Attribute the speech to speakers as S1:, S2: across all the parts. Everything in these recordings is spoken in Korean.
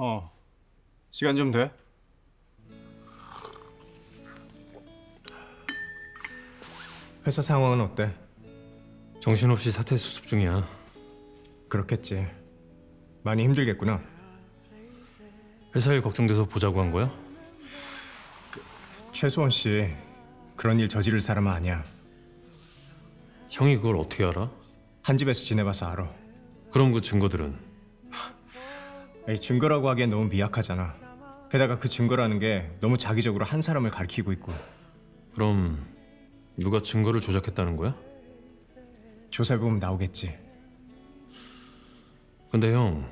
S1: 시간 좀 돼? 회사 상황은 어때?
S2: 정신없이 사태 수습 중이야.
S1: 그렇겠지. 많이 힘들겠구나.
S2: 회사 일 걱정돼서 보자고 한 거야?
S1: 최소원 씨 그런 일 저지를 사람은 아니야.
S2: 형이 그걸 어떻게 알아?
S1: 한 집에서 지내봐서 알아.
S2: 그럼 그 증거들은?
S1: 에이, 증거라고 하기엔 너무 미약하잖아. 게다가 그 증거라는 게 너무 자기적으로 한 사람을 가리키고 있고.
S2: 그럼 누가 증거를 조작했다는 거야?
S1: 조사해보면 나오겠지.
S2: 근데 형,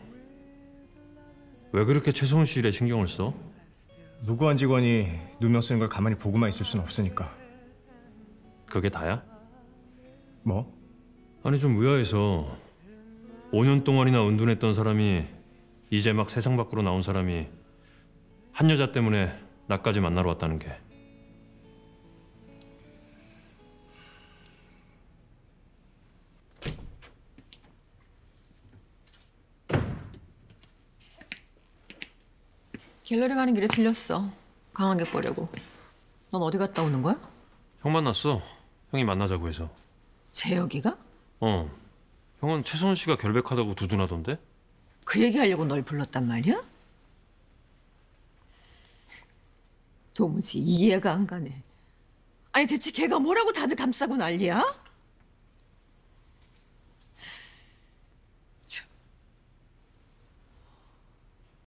S2: 왜 그렇게 최소은 씨 일에 신경을 써?
S1: 무고한 직원이 누명 쓰는 걸 가만히 보고만 있을 순 없으니까.
S2: 그게 다야?
S1: 뭐?
S2: 아니 좀 의아해서 5년 동안이나 은둔했던 사람이 이제 막 세상 밖으로 나온 사람이 한 여자 때문에 나까지 만나러 왔다는 게.
S3: 갤러리 가는 길에 들렸어. 강하게 보려고. 넌 어디 갔다 오는 거야?
S2: 형 만났어. 형이 만나자고 해서.
S3: 재혁이가?
S2: 형은 최소은 씨가 결백하다고 두둔하던데?
S3: 그 얘기하려고 널 불렀단 말이야? 도무지 이해가 안 가네. 아니 대체 걔가 뭐라고 다들 감싸고 난리야?